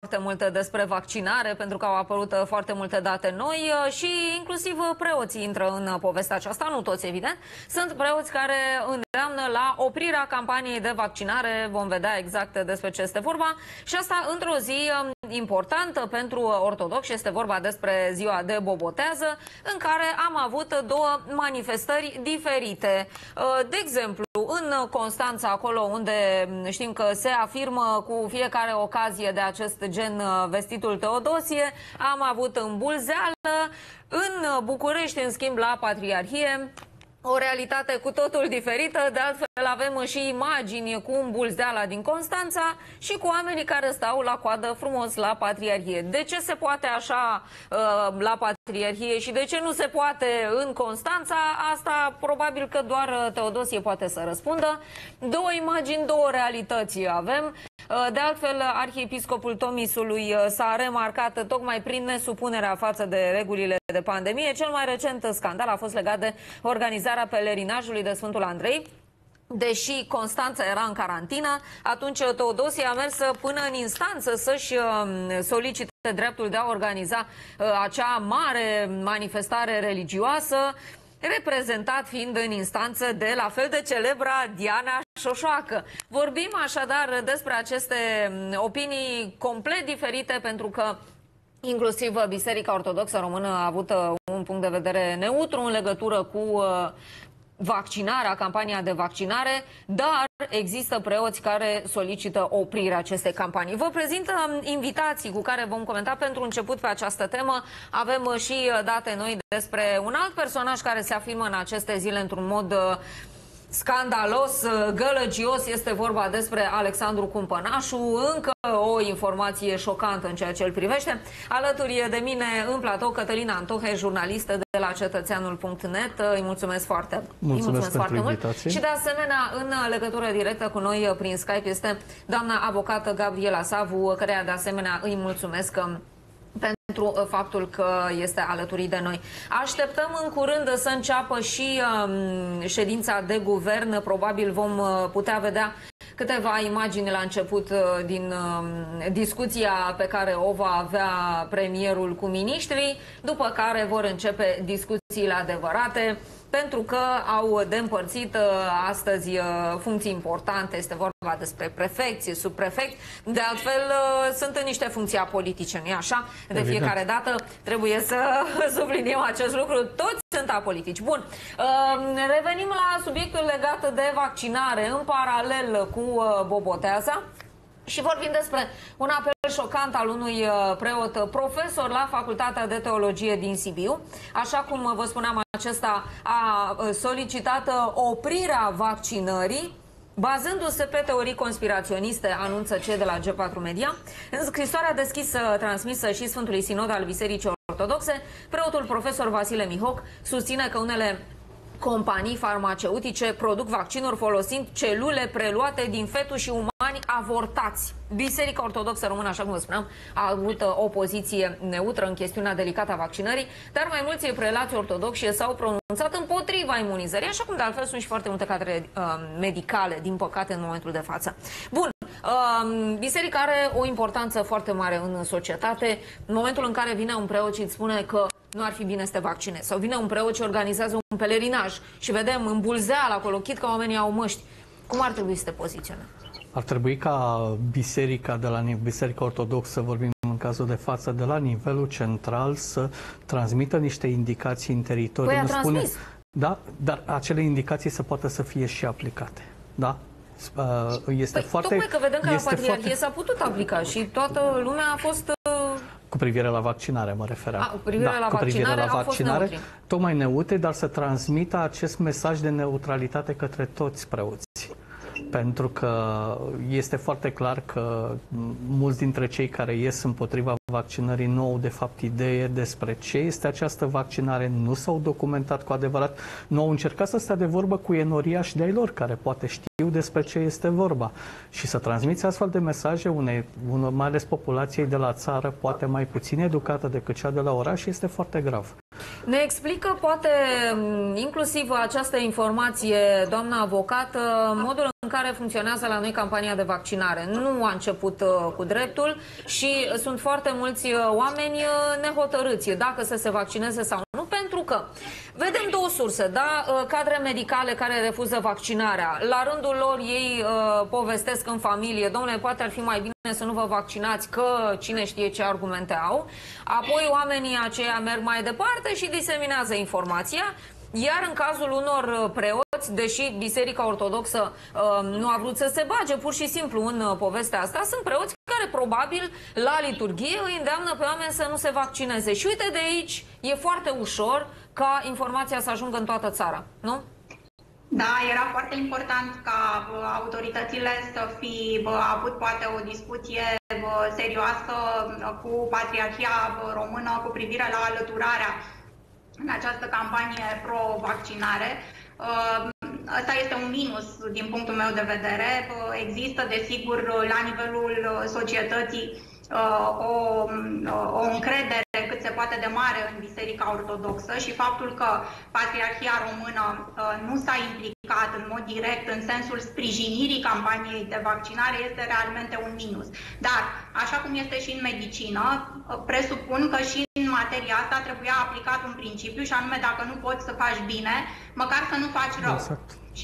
foarte multe despre vaccinare, pentru că au apărut foarte multe date noi și inclusiv preoții intră în povestea aceasta, nu toți evident. Sunt preoți care îndeamnă la oprirea campaniei de vaccinare, vom vedea exact despre ce este vorba și asta într-o zi importantă pentru ortodoxi, este vorba despre ziua de Bobotează, în care am avut două manifestări diferite. De exemplu, în Constanța, acolo unde știm că se afirmă cu fiecare ocazie de acest gen vestitul Teodosie, am avut în Bulzeală, în București, în schimb, la Patriarhie, o realitate cu totul diferită. De altfel avem și imagini cu Bulzeala din Constanța și cu oamenii care stau la coadă frumos la Patriarhie. De ce se poate așa la Patriarhie și de ce nu se poate în Constanța? Asta probabil că doar Teodosie poate să răspundă. Două imagini, două realități avem. De altfel, arhiepiscopul Tomisului s-a remarcat tocmai prin nesupunerea față de regulile de pandemie. Cel mai recent scandal a fost legat de organizarea pelerinajului de Sfântul Andrei. Deși Constanța era în carantină, atunci Teodosie a mers până în instanță să-și solicite dreptul de a organiza acea mare manifestare religioasă, reprezentat fiind în instanță de la fel de celebra Diana Șoșoacă. Vorbim așadar despre aceste opinii complet diferite, pentru că inclusiv Biserica Ortodoxă Română a avut un punct de vedere neutru în legătură cu vaccinarea, campania de vaccinare, dar există preoți care solicită oprirea acestei campanii. Vă prezint invitații cu care vom comenta pentru început pe această temă. Avem și date noi despre un alt personaj care se afirmă în aceste zile într-un mod scandalos, gălăgios. Este vorba despre Alexandru Cumpănașu, încă o informație șocantă în ceea ce îl privește. Alături de mine în platou Cătălina Antohe, jurnalistă de la cetățeanul.net. Îi mulțumesc foarte mult. Și de asemenea, în legătură directă cu noi prin Skype este doamna avocată Gabriela Savu, căreia de asemenea îi mulțumesc pentru faptul că este alături de noi. Așteptăm în curând să înceapă și ședința de guvern. Probabil vom putea vedea câteva imagini la început din discuția pe care o va avea premierul cu miniștrii, după care vor începe discuțiile adevărate, pentru că au de-împărțit astăzi funcții importante. Este vorba despre prefecție, subprefect. De altfel, sunt în niște funcții apolitice, nu-i așa? De fiecare dată trebuie să subliniem acest lucru. Toți sunt apolitici. Bun. Revenim la subiectul legat de vaccinare în paralel cu Boboteaza. Și vorbim despre un apel șocant al unui preot profesor la Facultatea de Teologie din Sibiu. Așa cum vă spuneam, acesta a solicitat oprirea vaccinării, bazându-se pe teorii conspiraționiste, anunță cei de la G4 Media. În scrisoarea deschisă transmisă și Sfântului Sinod al Bisericii Ortodoxe, preotul profesor Vasile Mihoc susține că unele companii farmaceutice produc vaccinuri folosind celule preluate din fetuși umani avortați. Biserica Ortodoxă Română, așa cum vă spuneam, a avut o poziție neutră în chestiunea delicată a vaccinării, dar mai mulți prelați ortodoxi s-au pronunțat împotriva imunizării, așa cum de altfel sunt și foarte multe cadre medicale, din păcate, în momentul de față. Bun. Biserica are o importanță foarte mare în societate. În momentul în care vine un preot și îți spune că nu ar fi bine să te vaccinezi, sau vine un preot și organizează un pelerinaj și vedem în Bulzeala acolo, chit că oamenii au măști, cum ar trebui să te poziționăm? Ar trebui ca biserica, Biserica Ortodoxă, vorbim în cazul de față, de la nivelul central, să transmită niște indicații în teritoriu. Păi a transmis. Da, dar acele indicații să poată să fie și aplicate. Da? Este foarte, tocmai că vedem că la Patriarhie s-a putut aplica și toată lumea a fost... Cu privire la vaccinare mă refeream. Cu privire la vaccinare au fost neutri. Tocmai neutre, dar să transmită acest mesaj de neutralitate către toți preoții. Pentru că este foarte clar că mulți dintre cei care ies împotriva vaccinării nu au de fapt idee despre ce este această vaccinare, nu s-au documentat cu adevărat, nu au încercat să stea de vorbă cu enoriași de-ai lor, care poate știu despre ce este vorba. Și să transmiți astfel de mesaje mai ales populației de la țară, poate mai puțin educată decât cea de la oraș, este foarte grav. Ne explică, poate, inclusiv această informație, doamna avocat, modul în care funcționează la noi campania de vaccinare. Nu a început cu dreptul și sunt foarte mulți oameni nehotărâți dacă să se vaccineze sau nu, pentru că vedem două surse, da? Cadre medicale care refuză vaccinarea. La rândul lor ei povestesc în familie, domnule, poate ar fi mai bine să nu vă vaccinați, că cine știe ce argumente au. Apoi oamenii aceia merg mai departe și diseminează informația. Iar în cazul unor preoți, deși Biserica Ortodoxă nu a vrut să se bage pur și simplu în povestea asta, sunt preoți care probabil la liturghie îi îndeamnă pe oameni să nu se vaccineze. Și uite, de aici e foarte ușor ca informația să ajungă în toată țara, nu? Da, era foarte important ca autoritățile să fi avut poate o discuție serioasă cu Patriarhia Română cu privire la alăturarea în această campanie pro-vaccinare. Asta este un minus din punctul meu de vedere. Există, desigur, la nivelul societății o încredere cât se poate de mare în Biserica Ortodoxă și faptul că Patriarhia Română nu s-a implicat în mod direct în sensul sprijinirii campaniei de vaccinare este realmente un minus. Dar, așa cum este și în medicină, presupun că și în materia asta trebuia aplicat un principiu și anume dacă nu poți să faci bine, măcar să nu faci rău. Exact. Și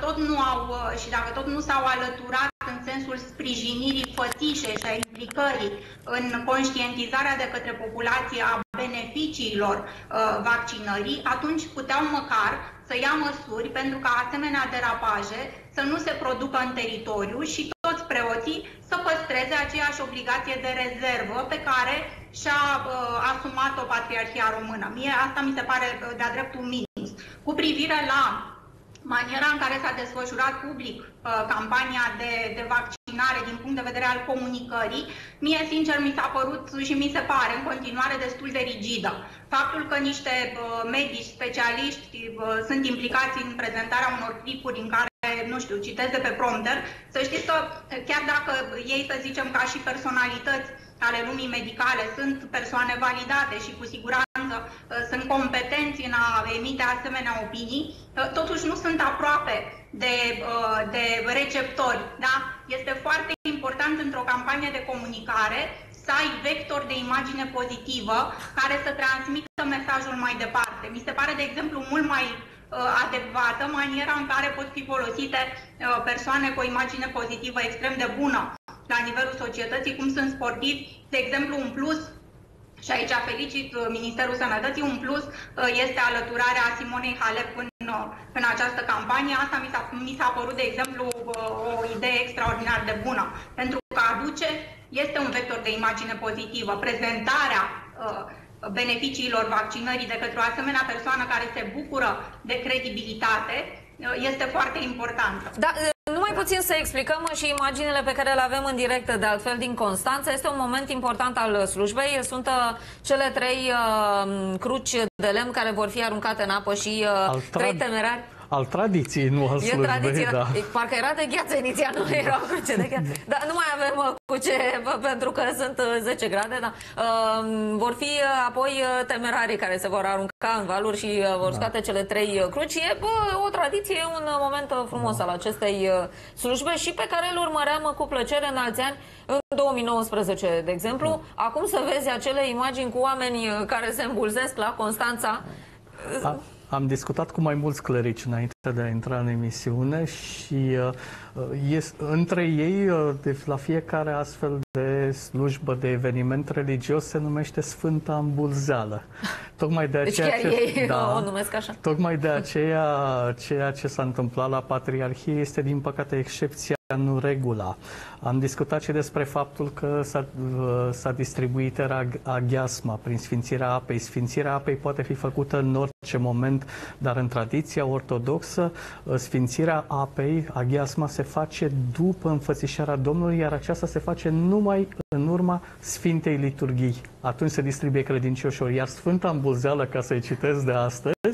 dacă tot nu s-au alăturat în sensul sprijinirii fățișe și a implicării în conștientizarea de către populație a beneficiilor vaccinării, atunci puteau măcar să ia măsuri pentru ca asemenea derapaje să nu se producă în teritoriu și toți preoții să păstreze aceeași obligație de rezervă pe care și-a asumat-o Patriarhia Română. Mie asta mi se pare de-a dreptul minus. Cu privire la maniera în care s-a desfășurat public campania de vaccinare din punct de vedere al comunicării, mie sincer mi s-a părut și mi se pare în continuare destul de rigidă. Faptul că niște medici specialiști sunt implicați în prezentarea unor clipuri în care, nu știu, citesc de pe prompter, să știți că chiar dacă ei, să zicem, ca și personalități ale lumii medicale sunt persoane validate și cu siguranță sunt competenți în a emite asemenea opinii, totuși nu sunt aproape de receptori. Da? Este foarte important într-o campanie de comunicare să ai vector de imagine pozitivă care să transmită mesajul mai departe. Mi se pare, de exemplu, mult mai adecvată maniera în care pot fi folosite persoane cu o imagine pozitivă extrem de bună la nivelul societății, cum sunt sportivi, de exemplu, un plus, și aici felicit Ministerul Sănătății, un plus este alăturarea Simonei Halep în această campanie. Asta mi s-a părut, de exemplu, o idee extraordinar de bună, pentru că este un vector de imagine pozitivă. Prezentarea beneficiilor vaccinării de către o asemenea persoană care se bucură de credibilitate este foarte importantă. Da, numai puțin să explicăm și imaginile pe care le avem în direct, de altfel, din Constanța. Este un moment important al slujbei. Sunt cele 3 cruci de lemn care vor fi aruncate în apă și 3 temerari. Al tradiției, nu al slujbei, da. Parcă era de gheață inițial, nu era o cruce de gheață. Dar nu mai avem cu ce, pentru că sunt 10 grade, da. Vor fi apoi temerarii care se vor arunca în valuri și vor scoate cele 3 cruci. E o tradiție, un moment frumos al acestei slujbe și pe care îl urmăream cu plăcere în alți ani, în 2019, de exemplu. Acum să vezi acele imagini cu oameni care se îmbulzesc la Constanța. Am discutat cu mai mulți clerici înainte de a intra în emisiune și între ei, la fiecare astfel de slujbă, de eveniment religios, se numește Sfânta Îmbulzeală. Tocmai de aceea, deci chiar ei o numesc așa. Tocmai de aceea, ceea ce s-a întâmplat la Patriarhie este, din păcate, excepția, nu regula. Am discutat și despre faptul că s-a distribuit aghiasma prin sfințirea apei. Sfințirea apei poate fi făcută în orice moment, dar în tradiția ortodoxă, sfințirea apei, aghiasma, se face după înfățișarea Domnului, iar aceasta se face numai în urma Sfintei Liturghii. Atunci se distribuie credincioșilor. Iar Sfânta Îmbulzeală, ca să-i citesc de astăzi,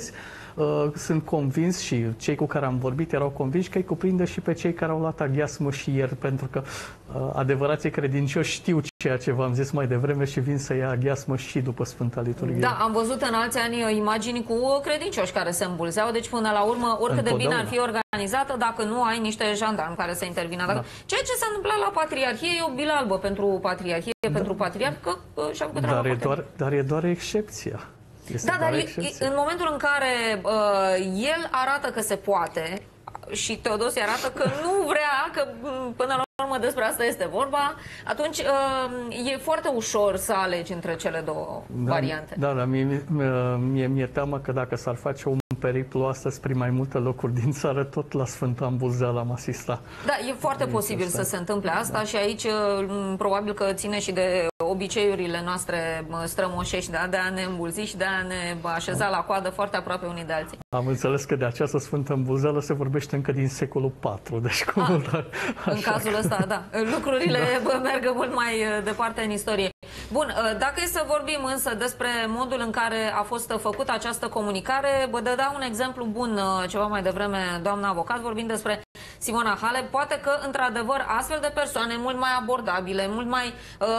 sunt convins și cei cu care am vorbit erau convinși că îi cuprinde și pe cei care au luat aghiasmă și ieri, pentru că adevărații credincioși știu ceea ce v-am zis mai devreme și vin să ia aghiasmă și după Sfânta Liturghie. Da, am văzut în alți ani imagini cu credincioși care se îmbulzeau, deci până la urmă, oricât de bine ar fi organizată, dacă nu ai niște jandarmi care să intervină. Da. Ceea ce s-a întâmplat la Patriarhie e o bilă albă pentru Patriarhie, pentru Patriarh, că și-a făcut treaba. Dar e doar excepția. Da, dar în momentul în care el arată că se poate și Teodosie arată că nu vrea, că până la urmă despre asta este vorba, atunci e foarte ușor să alegi între cele două variante. Da, dar mi-e teamă că dacă s-ar face un periplu astăzi prin mai multe locuri din țară, tot la Sfânta Ambulzeală am asistat. Da, e foarte posibil să se întâmple asta și aici probabil că ține și de obiceiurile noastre strămoșești, de a ne îmbulzi și de a ne așeza la coadă foarte aproape unii de alții. Am înțeles că de această Sfântă Ambulzeală se vorbește încă din secolul IV, deci cu mult. În cazul ăsta, da. Lucrurile merg mult mai departe în istorie. Bun, dacă e să vorbim însă despre modul în care a fost făcută această comunicare, vă dădea un exemplu bun ceva mai devreme, doamna avocat, vorbind despre Simona Halep. Poate că, într-adevăr, astfel de persoane mult mai abordabile, mult mai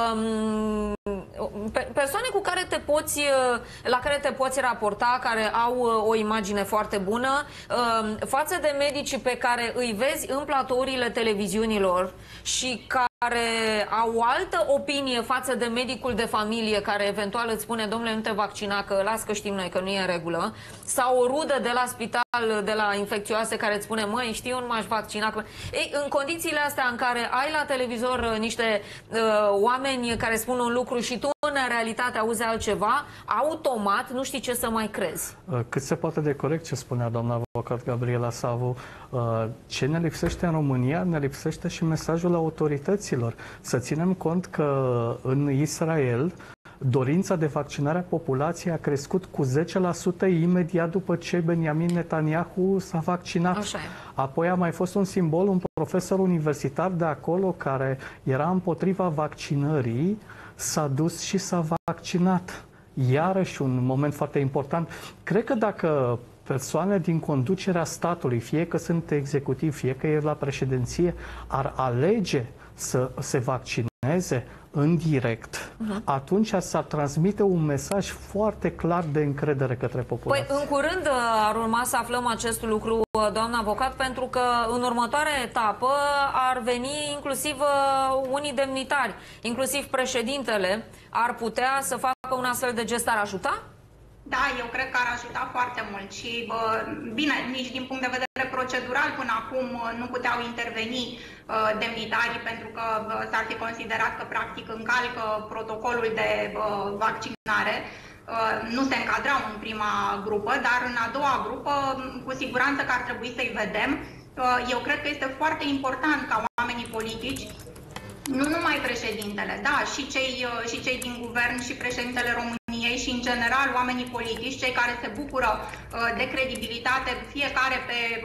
persoane cu care la care te poți raporta, care au o imagine foarte bună, față de medicii pe care îi vezi în platourile televiziunilor și care au o altă opinie față de medicul de familie care eventual îți spune: domnule, nu te vaccina, că las că știm noi că nu e în regulă, sau o rudă de la spital, de la infecțioase, care îți spune: măi, știu, nu m-aș vaccina. Ei, în condițiile astea în care ai la televizor niște oameni care spun un lucru și tu în realitate auzi altceva, automat nu știi ce să mai crezi. Cât se poate de corect ce spunea doamna avocat Gabriela Savu, ce ne lipsește în România, ne lipsește și mesajul autorităților. Să ținem cont că în Israel dorința de vaccinare a populației a crescut cu 10% imediat după ce Benjamin Netanyahu s-a vaccinat. Așa e. Apoi a mai fost un simbol, un profesor universitar de acolo care era împotriva vaccinării, s-a dus și s-a vaccinat. Iarăși un moment foarte important. Cred că dacă persoane din conducerea statului, fie că sunt executivi, fie că e la președinție, ar alege să se vaccineze în direct, atunci s-ar transmite un mesaj foarte clar de încredere către populație. Păi, în curând ar urma să aflăm acest lucru, doamna avocat, pentru că în următoarea etapă ar veni inclusiv unii demnitari, inclusiv președintele, ar putea să facă un astfel de gest. Ar ajuta? Da, eu cred că ar ajuta foarte mult și, bine, nici din punct de vedere procedural până acum nu puteau interveni demnitarii pentru că s-ar fi considerat că practic încalcă protocolul de vaccinare. Nu se încadrau în prima grupă, dar în a doua grupă cu siguranță că ar trebui să-i vedem. Eu cred că este foarte important ca oamenii politici, nu numai președintele, da, și cei din guvern și președintele României și, în general, oamenii politici, cei care se bucură de credibilitate, fiecare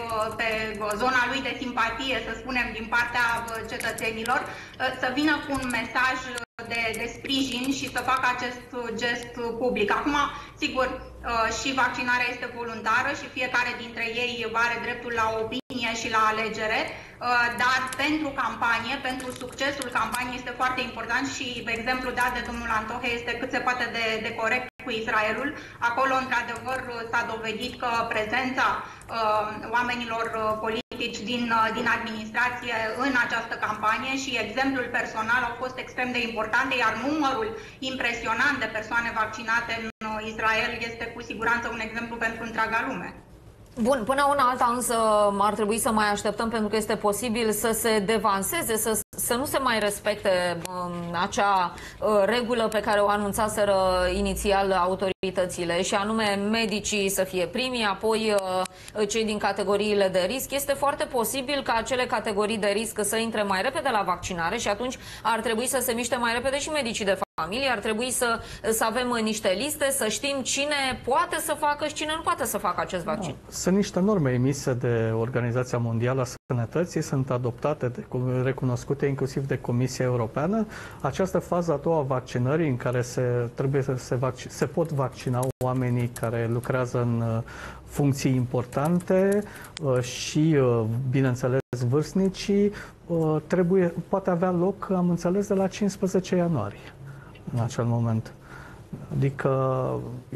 pe zona lui de simpatie, să spunem, din partea cetățenilor, să vină cu un mesaj de sprijin și să facă acest gest public. Acum, sigur, și vaccinarea este voluntară și fiecare dintre ei are dreptul la opinie și la alegere, dar pentru campanie, pentru succesul campaniei este foarte important și exemplul dat de domnul Antohe este cât se poate de corect cu Israelul. Acolo, într-adevăr, s-a dovedit că prezența oamenilor politici din administrație în această campanie și exemplul personal au fost extrem de importante, iar numărul impresionant de persoane vaccinate în Israel este cu siguranță un exemplu pentru întreaga lume. Bun, până una alta însă ar trebui să mai așteptăm, pentru că este posibil să se devanseze, să nu se mai respecte acea regulă pe care o anunțaseră inițial autoritățile, și anume medicii să fie primii, apoi cei din categoriile de risc. Este foarte posibil ca acele categorii de risc să intre mai repede la vaccinare și atunci ar trebui să se miște mai repede și medicii de familie, ar trebui să avem niște liste, să știm cine poate să facă și cine nu poate să facă acest vaccin. Sunt niște norme emise de Organizația Mondială a Sănătății sunt adoptate, recunoscute inclusiv de Comisia Europeană. Această fază a doua a vaccinării, în care se pot vaccina oamenii care lucrează în funcții importante și, bineînțeles, vârstnicii, poate avea loc, am înțeles, de la 15 ianuarie, în acel moment. Adică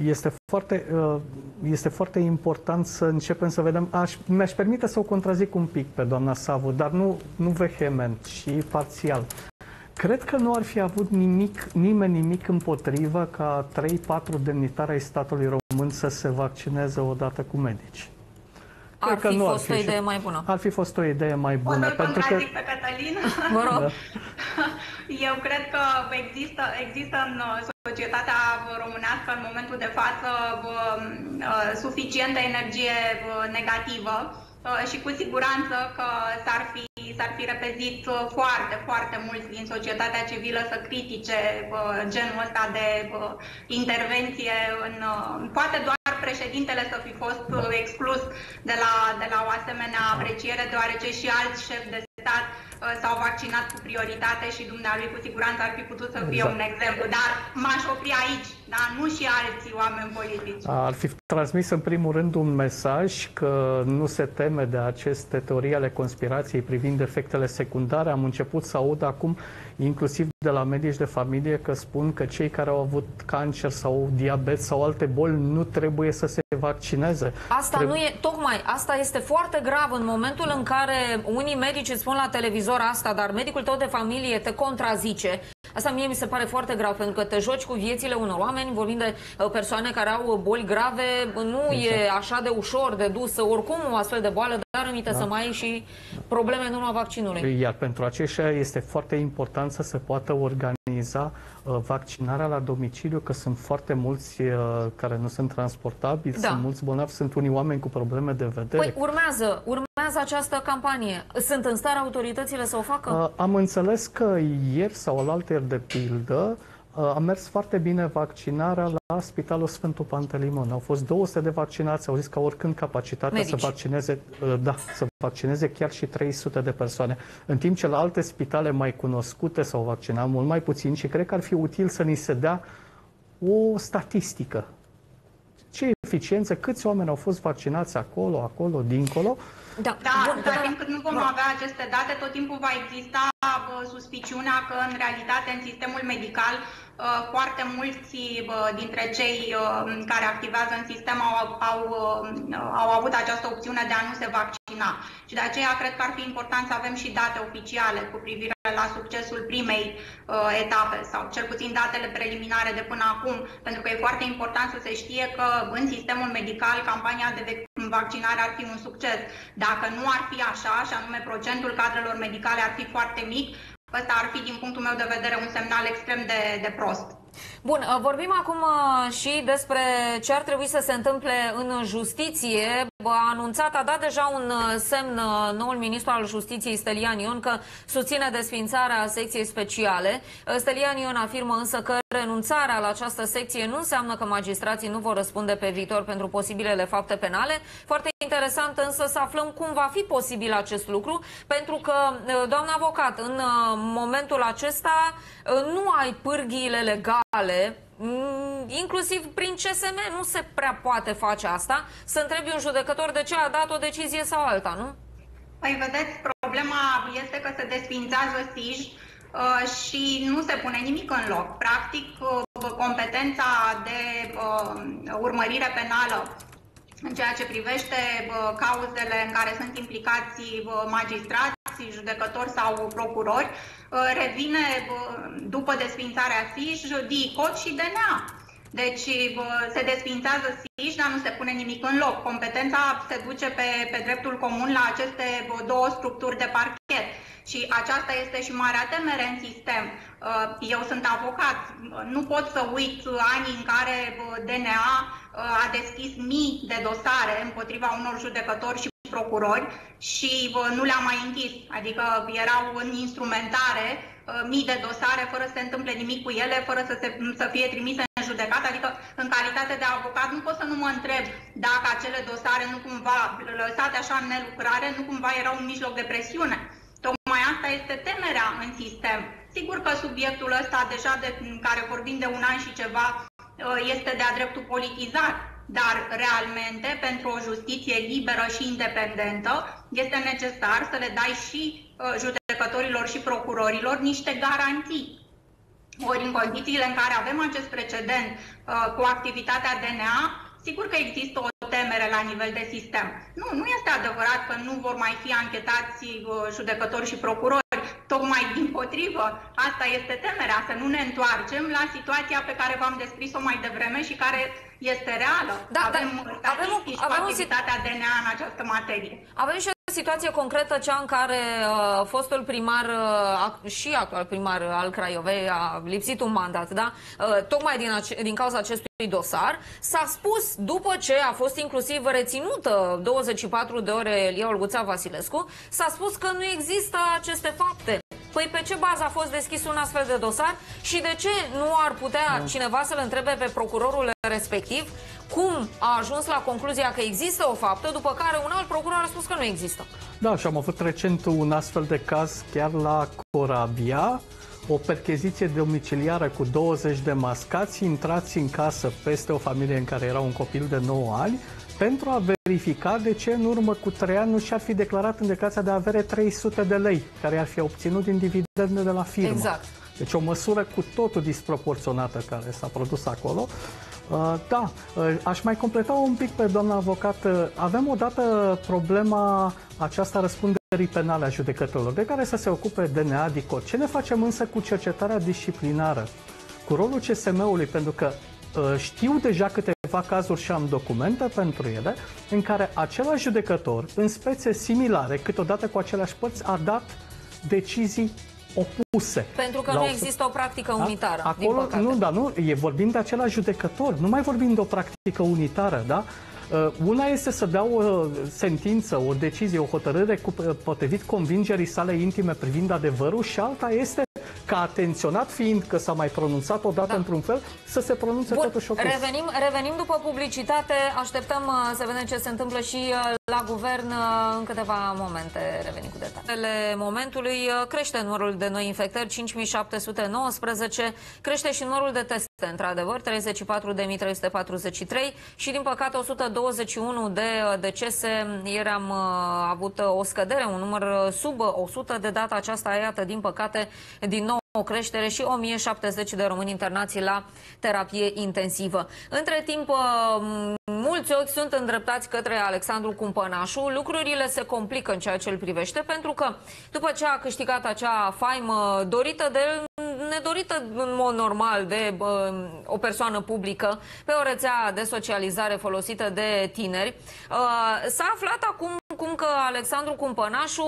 este foarte important să începem să vedem. Mi-aș permite să o contrazic un pic pe doamna Savu, dar nu vehement și parțial. Cred că nu ar fi avut nimeni nimic împotrivă ca 3-4 demnitari ai statului român să se vaccineze odată cu medici. Ar fi fost o idee mai bună. Ar fi fost o idee mai bună. O să contrazic pe Cătălin. Vă rog. Eu cred că există în societatea românească în momentul de față suficientă energie negativă și cu siguranță că s-ar fi repezit foarte, foarte mulți din societatea civilă să critique genul ăsta de intervenție poate doar președintele să fi fost exclus de la o asemenea apreciere, deoarece și alți șefi de stat s-au vaccinat cu prioritate și dumnealui cu siguranță ar fi putut să fie un exemplu. Dar m-aș opri aici, da? Nu și alții oameni politici. Ar fi transmis în primul rând un mesaj că nu se teme de aceste teorii ale conspirației privind efectele secundare. Am început să aud acum, inclusiv de la medici de familie, că spun că cei care au avut cancer sau diabet sau alte boli nu trebuie să se vaccineze. Asta este foarte grav în momentul în care unii medici îți spun la televizor asta, dar medicul tău de familie te contrazice. Asta mie mi se pare foarte grav, pentru că te joci cu viețile unor oameni, vorbim de persoane care au boli grave, nu e așa de ușor de dus oricum o astfel de boală, dar îmite să mai ai și probleme în urma vaccinului. Iar pentru aceștia este foarte important să se poată organiza vaccinarea la domiciliu, că sunt foarte mulți care nu sunt transportabili, sunt mulți bolnavi, sunt unii oameni cu probleme de vedere. Păi urmează această campanie. Sunt în stare autoritățile să o facă? Am înțeles că ieri sau alaltăieri, de pildă, a mers foarte bine vaccinarea la Spitalul Sfântul Pantelimon. Au fost 200 de vaccinați, au zis că oricând capacitatea să vaccineze chiar și 300 de persoane. În timp ce la alte spitale mai cunoscute s-au vaccinat mult mai puțin și cred că ar fi util să ni se dea o statistică. Ce eficiență, câți oameni au fost vaccinați acolo, dincolo. Dar timp cât nu vom avea aceste date, tot timpul va exista suspiciunea că în realitate în sistemul medical foarte mulți dintre cei care activează în sistem au avut această opțiune de a nu se vaccina. Și de aceea cred că ar fi important să avem și date oficiale cu privire la succesul primei etape sau cel puțin datele preliminare de până acum, pentru că e foarte important să se știe că în sistemul medical campania de vaccinare ar fi un succes. Dacă nu ar fi așa, și anume procentul cadrelor medicale ar fi foarte mic, ăsta ar fi, din punctul meu de vedere, un semnal extrem de prost. Bun, vorbim acum și despre ce ar trebui să se întâmple în justiție. A dat deja un semn noul ministru al Justiției, Stelian Ion, că susține desființarea secției speciale. Stelian Ion afirmă însă că renunțarea la această secție nu înseamnă că magistrații nu vor răspunde pe viitor pentru posibilele fapte penale. Foarte interesant însă să aflăm cum va fi posibil acest lucru, pentru că, doamna avocat, în momentul acesta nu ai pârghiile legale, inclusiv prin CSM nu se prea poate face asta, să întrebi un judecător de ce a dat o decizie sau alta, nu? Păi vedeți, problema este că se desființează SIJ și nu se pune nimic în loc. Practic, competența de urmărire penală în ceea ce privește cauzele în care sunt implicați magistrați, judecători sau procurori, revine după desființarea SIJ, DICOT și DNA. Deci se desființează SIJ, dar nu se pune nimic în loc. Competența se duce pe dreptul comun la aceste două structuri de parchet. Și aceasta este și marea temere în sistem. Eu sunt avocat, nu pot să uit anii în care DNA a deschis mii de dosare împotriva unor judecători și procurori și nu le-a mai închis. Adică erau în instrumentare mii de dosare fără să se întâmple nimic cu ele, fără să fie trimise în judecată, adică în calitate de avocat nu pot să nu mă întreb dacă acele dosare nu cumva, lăsate așa în nelucrare, nu cumva erau un mijloc de presiune. Tocmai asta este temerea în sistem. Sigur că subiectul ăsta, deja de care vorbim de un an și ceva, este de-a dreptul politizat, dar realmente pentru o justiție liberă și independentă este necesar să le dai și judecătorilor și procurorilor niște garanții. Ori în condițiile în care avem acest precedent cu activitatea DNA, sigur că există o temere la nivel de sistem. Nu este adevărat că nu vor mai fi anchetați judecători și procurori. Tocmai dimpotrivă, asta este temerea, să nu ne întoarcem la situația pe care v-am descris-o mai devreme și care este reală. Avem statistici cu activitatea DNA în această materie. Avem și o situație concretă, cea în care fostul primar și actual primar al Craiovei a lipsit un mandat, da? Tocmai din cauza acestui dosar. S-a spus, după ce a fost inclusiv reținută 24 de ore Elia Olguța Vasilescu, s-a spus că nu există aceste fapte. Păi pe ce bază a fost deschis un astfel de dosar și de ce nu ar putea cineva să-l întrebe pe procurorul respectiv cum a ajuns la concluzia că există o faptă, după care un alt procuror a spus că nu există? Da, și am avut recent un astfel de caz chiar la Corabia, o percheziție domiciliară cu 20 de mascați intrați în casă peste o familie în care era un copil de 9 ani, pentru a verifica de ce în urmă cu 3 ani nu și-ar fi declarat în declarația de avere 300 de lei, care ar fi obținut din dividende de la firmă. Exact. Deci o măsură cu totul disproporționată care s-a produs acolo. Aș mai completa un pic pe doamna avocat. Avem odată problema aceasta răspunderii penale a judecătorilor, de care să se ocupe DNA, DICOT. Ce ne facem însă cu cercetarea disciplinară? Cu rolul CSM-ului, pentru că știu deja câteva cazuri și am documente pentru ele, în care același judecător, în spețe similare, câteodată cu aceleași părți, a dat decizii opuse. Pentru că nu există o practică unitară. Acolo, nu, vorbim de același judecător, nu mai vorbim de o practică unitară, da? Una este să dea o sentință, o decizie, o hotărâre potrivit convingerii sale intime privind adevărul și alta este ca atenționat fiind că s-a mai pronunțat odată într-un fel, să se pronunțe totuși opus. Revenim după publicitate, așteptăm să vedem ce se întâmplă și la guvern în câteva momente. Revenim cu detaliile momentului. Crește numărul de noi infectări, 5719, crește și numărul de teste, într-adevăr, 34.343 și din păcate 121 de decese. Ieri am avut o scădere, un număr sub 100 de data aceasta, iată, din păcate, din nou o creștere și 1070 de români internați la terapie intensivă. Între timp, mulți ochi sunt îndreptați către Alexandru Cumpănașu. Lucrurile se complică în ceea ce îl privește, pentru că după ce a câștigat acea faimă dorită de el, nedorită în mod normal de o persoană publică pe o rețea de socializare folosită de tineri, s-a aflat acum cum că Alexandru Cumpănașu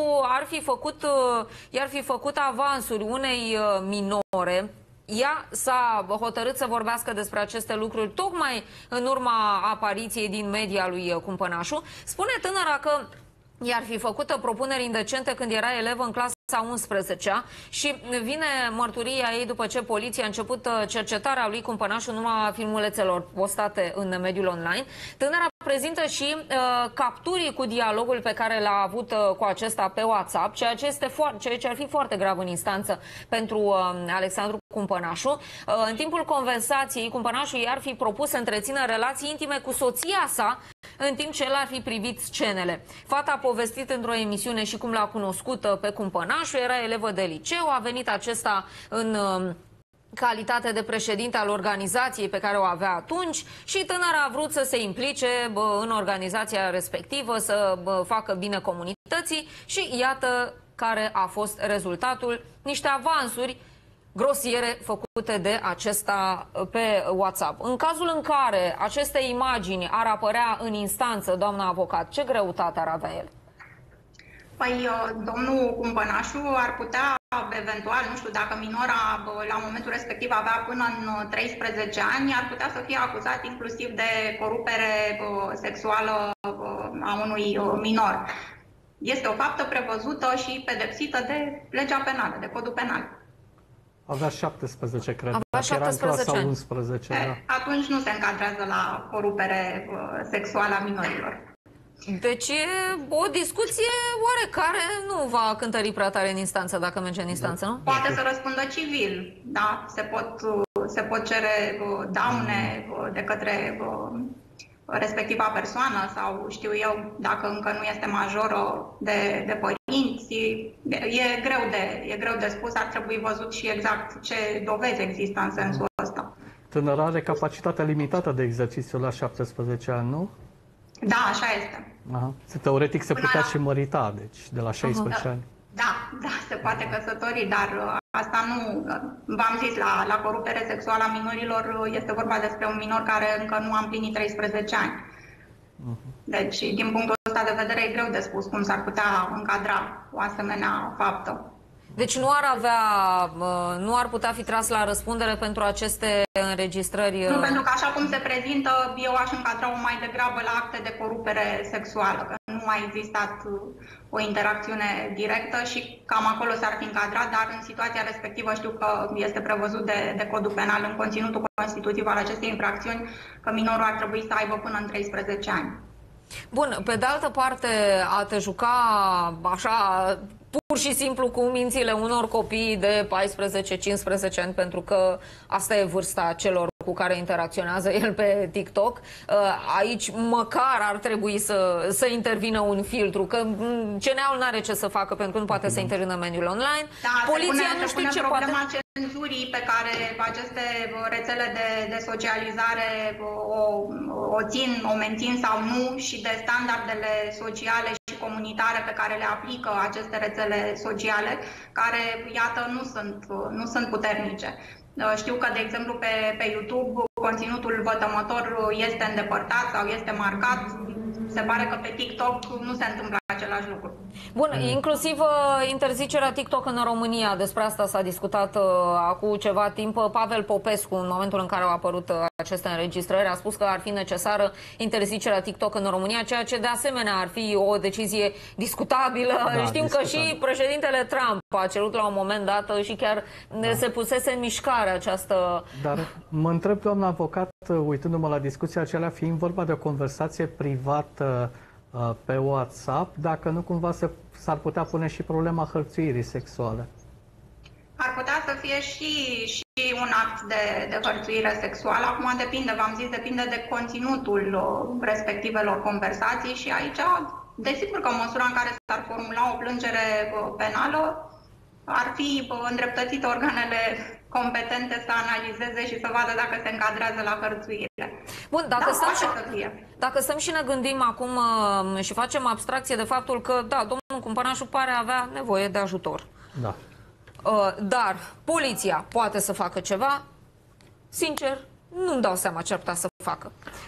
i-ar fi făcut avansuri unei minore. Ea s-a hotărât să vorbească despre aceste lucruri tocmai în urma apariției din media lui Cumpănașu. Spune tânăra că i-ar fi făcută propuneri indecente când era elevă în clasa 11-a și vine mărturia ei după ce poliția a început cercetarea lui Cumpănașu în urma filmulețelor postate în mediul online. Tânăra prezintă și capturii cu dialogul pe care l-a avut cu acesta pe WhatsApp, ceea ce ar fi foarte grav în instanță pentru Alexandru Cumpănașu. În timpul conversației, Cumpănașu i-ar fi propus să întrețină relații intime cu soția sa, în timp ce el ar fi privit scenele. Fata a povestit într-o emisiune și cum l-a cunoscut pe Cumpănașu, era elevă de liceu, a venit acesta în calitate de președinte al organizației pe care o avea atunci și tânăra a vrut să se implice în organizația respectivă, să facă bine comunității și iată care a fost rezultatul, niște avansuri grosiere făcute de acesta pe WhatsApp. În cazul în care aceste imagini ar apărea în instanță, doamna avocat, ce greutate ar avea el? Păi, domnul Cumpănașu ar putea, eventual, nu știu, dacă minora la momentul respectiv avea până în 13 ani, ar putea să fie acuzat inclusiv de corupere sexuală a unui minor. Este o faptă prevăzută și pedepsită de legea penală, de codul penal. Avea 17, cred. Avea 17 era în clasa ani. 11, da. Atunci nu se încadrează la corupere sexuală a minorilor. Deci e o discuție oarecare nu va cântări prea tare în instanță, dacă merge în instanță, nu? Poate să răspundă civil, da? Se pot cere daune de către respectiva persoană sau știu eu, dacă încă nu este majoră de părinți. E greu de spus, ar trebui văzut și exact ce dovezi există în sensul ăsta. Tânăra are capacitatea limitată de exercițiu la 17 ani, nu? Da, așa este. Aha. Teoretic se putea și mărita, deci, de la 16 ani. Da, se poate căsători, dar asta nu, v-am zis, la corupere sexuală a minorilor este vorba despre un minor care încă nu a împlinit 13 ani. Deci, din punctul ăsta de vedere, e greu de spus cum s-ar putea încadra o asemenea faptă. Deci nu ar putea fi tras la răspundere pentru aceste înregistrări? Nu, pentru că așa cum se prezintă, eu aș încadra-o mai degrabă la acte de corupere sexuală, că nu a existat o interacțiune directă și cam acolo s-ar fi încadrat, dar în situația respectivă știu că este prevăzut de Codul Penal în conținutul constitutiv al acestei infracțiuni că minorul ar trebui să aibă până în 13 ani. Bun, pe de altă parte, a te juca așa pur și simplu cu mințile unor copii de 14-15 ani, pentru că asta e vârsta celor cu care interacționează el pe TikTok, aici măcar ar trebui să intervină un filtru, că CNA-ul nu are ce să facă pentru că nu poate să intervină în mediul online. Da, poliția nu știu ce poate. Cenzurii pe care aceste rețele de socializare o țin, o mențin sau nu și de standardele sociale și comunitare pe care le aplică aceste rețele sociale, care, iată, nu sunt puternice. Știu că, de exemplu, pe YouTube conținutul vătămător este îndepărtat sau este marcat. Se pare că pe TikTok nu se întâmplă același lucru. Bun, inclusiv interzicerea TikTok în România. Despre asta s-a discutat acum ceva timp. Pavel Popescu, în momentul în care au apărut aceste înregistrări, a spus că ar fi necesară interzicerea TikTok în România, ceea ce de asemenea ar fi o decizie discutabilă. Da, știm că și președintele Trump a cerut la un moment dat și chiar se pusese în mișcare această... Dar mă întreb, doamna avocat, uitându-mă la discuția acelea, fiind vorba de o conversație privată pe WhatsApp, dacă nu cumva s-ar putea pune și problema hărțuirii sexuale? Ar putea să fie și un act de hărțuire sexuală. Acum depinde, v-am zis, depinde de conținutul respectivelor conversații și aici, desigur că în măsura în care s-ar formula o plângere penală, ar fi îndreptățite organele competente să analizeze și să vadă dacă se încadrează la hărțuire. Bun, dacă stăm și ne gândim acum și facem abstracție de faptul că, da, domnul Cumpănașu pare avea nevoie de ajutor. Da. Dar poliția poate să facă ceva, sincer, nu-mi dau seama ce ar putea să facă.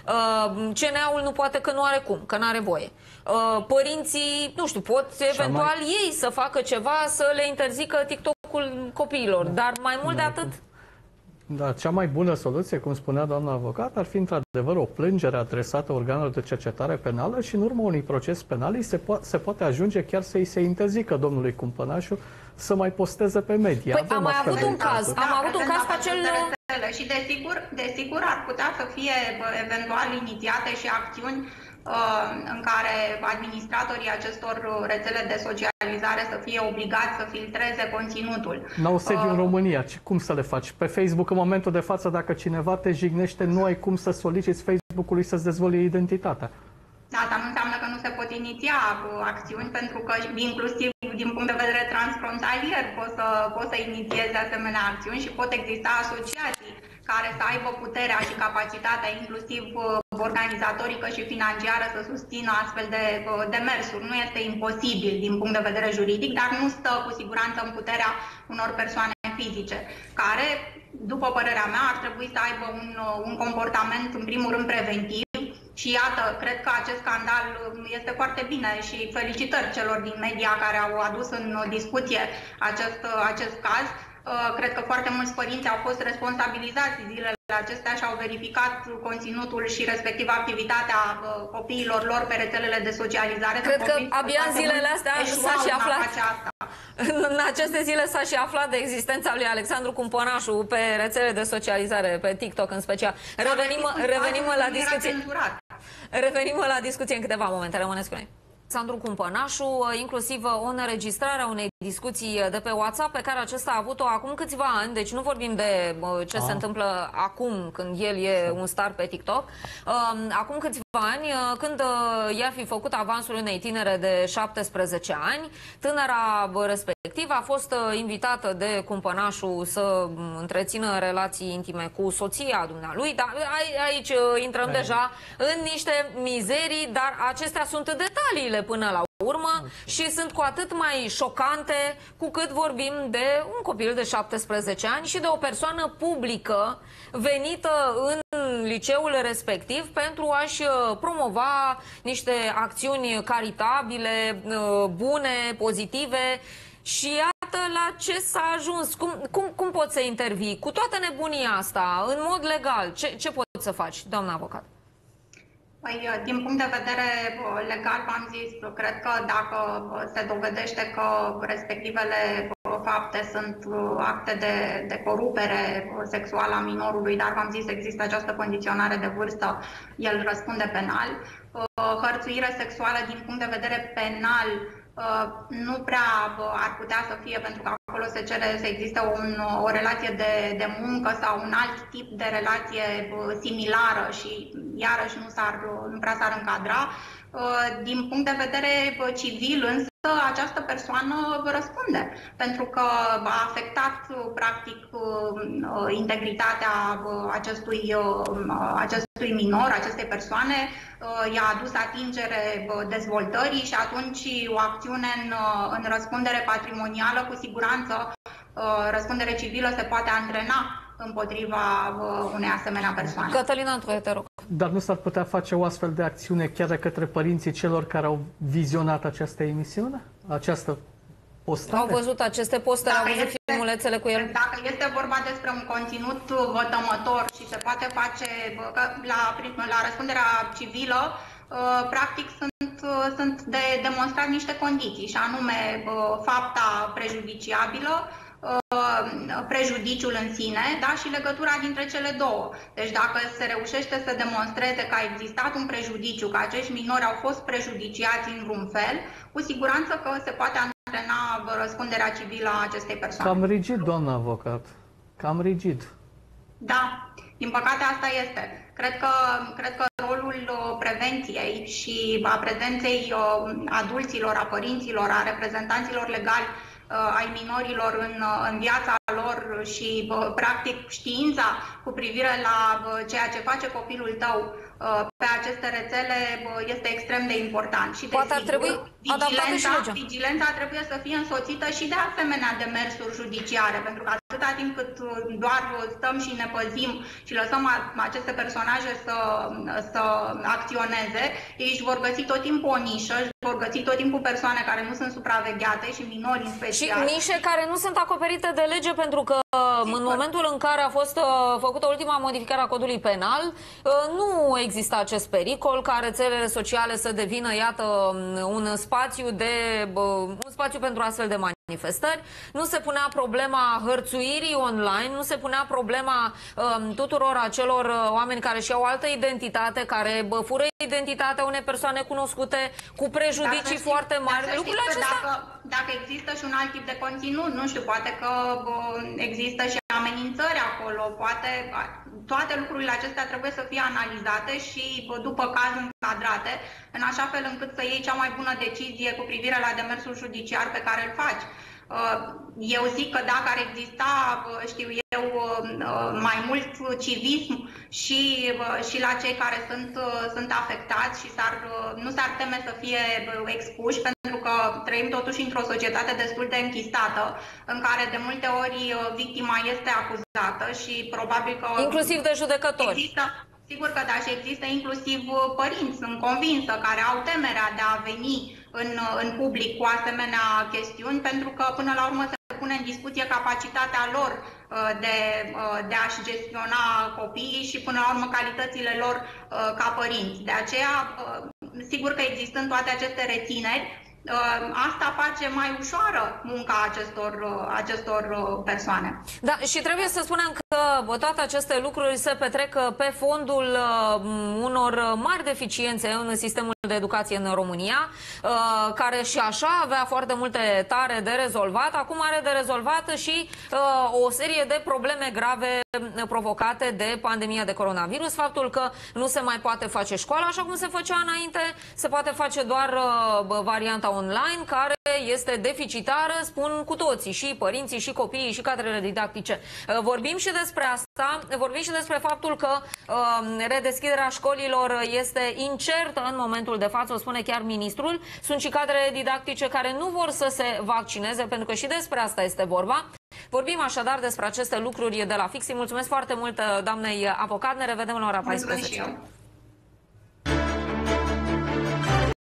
CNA-ul nu poate că nu are cum, că nu are voie. Părinții, nu știu, pot eventual ei să facă ceva, să le interzică TikTok-ul copiilor, dar mai mult de atât... Da, cea mai bună soluție, cum spunea doamna avocat, ar fi într-adevăr o plângere adresată organelor de cercetare penală și în urma unui proces penal se poate ajunge chiar să îi se interzică domnului Cumpănașu să mai posteze pe media. Păi am mai avut un caz, pe acel... Și desigur ar putea să fie eventual inițiate și acțiuni în care administratorii acestor rețele de socializare să fie obligați să filtreze conținutul. N-au sediu în România. Cum să le faci? Pe Facebook, în momentul de față, dacă cineva te jignește, nu ai cum să soliciți Facebook-ului să-ți dezvolie identitatea. Asta nu înseamnă că nu se pot iniția acțiuni, pentru că inclusiv din punct de vedere transfrontalier poți să inițiezi asemenea acțiuni și pot exista asociații care să aibă puterea și capacitatea, inclusiv organizatorică și financiară, să susțină astfel de demersuri. Nu este imposibil din punct de vedere juridic, dar nu stă cu siguranță în puterea unor persoane fizice, care, după părerea mea, ar trebui să aibă un comportament, în primul rând, preventiv. Și iată, cred că acest scandal este foarte bine și felicitări celor din media care au adus în discuție acest caz. Cred că foarte mulți părinți au fost responsabilizați zilele acestea și au verificat conținutul și respectiv activitatea copiilor lor pe rețelele de socializare. Cred că abia în zilele astea s-a și aflat. În aceste zile s-a și aflat de existența lui Alexandru Cumpănașu pe rețele de socializare, pe TikTok în special. Revenim la discuție în câteva momente. Rămâneți cu noi. Alexandru Cumpănașu, inclusiv o înregistrare a unei discuții de pe WhatsApp pe care acesta a avut-o acum câțiva ani, deci nu vorbim de ce se întâmplă acum când el e un star pe TikTok. Acum câțiva ani, când i-ar fi făcut avansul unei tinere de 17 ani, tânăra respectivă a fost invitată de Cumpănașu să întrețină relații intime cu soția dumnealui, dar aici intrăm deja în niște mizerii, dar acestea sunt detaliile până la urmă și sunt cu atât mai șocante cu cât vorbim de un copil de 17 ani și de o persoană publică venită în liceul respectiv pentru a-și promova niște acțiuni caritabile, bune, pozitive. Și iată la ce s-a ajuns. Cum poți să intervii cu toată nebunia asta, în mod legal? Ce poți să faci, doamna avocat? Păi, din punct de vedere legal, v-am zis, cred că dacă se dovedește că respectivele fapte sunt acte de corupere sexuală a minorului, dar v-am zis, există această condiționare de vârstă, el răspunde penal. Hărțuire sexuală din punct de vedere penal nu prea ar putea să fie, pentru că acolo se cere să existe o relație de muncă sau un alt tip de relație similară și iarăși nu prea s-ar încadra. Din punct de vedere civil, însă, această persoană răspunde, pentru că a afectat, practic, integritatea acestui minor, acestei persoane, i-a adus atingere dezvoltării și atunci o acțiune în răspundere patrimonială, cu siguranță, răspundere civilă se poate antrena împotriva unei asemenea persoane. Cătălina, te rog. Dar nu s-ar putea face o astfel de acțiune chiar de către părinții celor care au vizionat această emisiune? Această postare? Au văzut aceste postări, au văzut filmulețele cu el? Dacă este vorba despre un conținut vătămător și se poate face la răspunderea civilă, practic sunt de demonstrat niște condiții, și anume fapta prejudiciabilă, prejudiciul în sine, da, și legătura dintre cele două. Deci dacă se reușește să demonstreze că a existat un prejudiciu, că acești minori au fost prejudiciați în vreun fel, cu siguranță că se poate antrena răspunderea civilă a acestei persoane. Cam rigid, doamna avocat. Cam rigid. Da, din păcate asta este. Cred că rolul prevenției și a prezenței adulților, a părinților, a reprezentanților legali ai minorilor în viața lor și, practic, știința cu privire la ceea ce face copilul tău pe aceste rețele este extrem de important. Și, poate ar trebui vigilența trebuie să fie însoțită și de asemenea demersuri judiciare, pentru că atâta timp cât doar stăm și ne păzim și lăsăm aceste personaje să acționeze, ei își vor găsi tot timpul o nișă, își vor găsi tot timpul persoane care nu sunt supravegheate și minori în special. Și nișe care nu sunt acoperite de lege, pentru că în momentul în care a fost făcută ultima modificare a codului penal, nu exista acest pericol ca rețelele sociale să devină, iată, un spațiu pentru astfel de manifestări. Nu se punea problema hărțuirii online, nu se punea problema tuturor acelor oameni care și-au altă identitate, care fură identitatea unei persoane cunoscute cu prejudicii foarte mari. Lucrurile acestea... Dacă există și un alt tip de conținut, nu știu, poate că există și amenințări acolo, poate toate lucrurile acestea trebuie să fie analizate și după caz încadrate, în așa fel încât să iei cea mai bună decizie cu privire la demersul judiciar pe care îl faci. Eu zic că dacă ar exista, știu eu, mai mult civism și la cei care sunt afectați și nu s-ar teme să fie expuși, pentru că trăim totuși într-o societate destul de închistată, în care de multe ori victima este acuzată și probabil că... Inclusiv de judecători. Sigur că da, și există inclusiv părinți, sunt convinsă, care au temerea de a veni în public cu asemenea chestiuni, pentru că până la urmă se pune în discuție capacitatea lor de a-și gestiona copiii și până la urmă calitățile lor ca părinți. De aceea, sigur că existând toate aceste rețineri, asta face mai ușoară munca acestor persoane. Da, și trebuie să spunem că toate aceste lucruri se petrec pe fondul unor mari deficiențe în sistemul de educație în România, care și așa avea foarte multe tare de rezolvat. Acum are de rezolvat și o serie de probleme grave provocate de pandemia de coronavirus. Faptul că nu se mai poate face școala așa cum se făcea înainte, se poate face doar varianta online, care este deficitară, spun cu toții, și părinții, și copiii, și cadrele didactice. Vorbim și despre asta, vorbim și despre faptul că redeschiderea școlilor este incertă în momentul de față, o spune chiar ministrul. Sunt și cadrele didactice care nu vor să se vaccineze, pentru că și despre asta este vorba. Vorbim așadar despre aceste lucruri de la fix. Mulțumesc foarte mult, doamnei avocat. Ne revedem la ora 14.